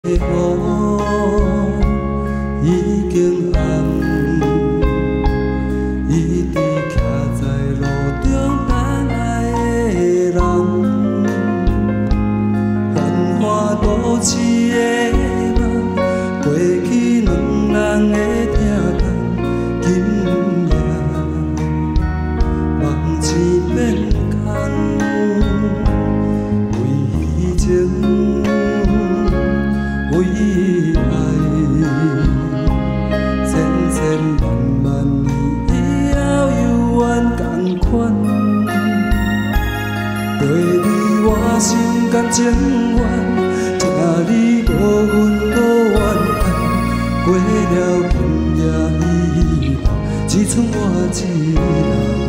雨已经暗，伊伫徛在路中等爱的人，繁华都市的梦，过去两人的疼痛，今夜梦醒变空，为情。 为爱，千千万万年以后犹原同款，跟你我心甘情愿，听你无阮无怨恨，过了今夜以后，只剩我一人。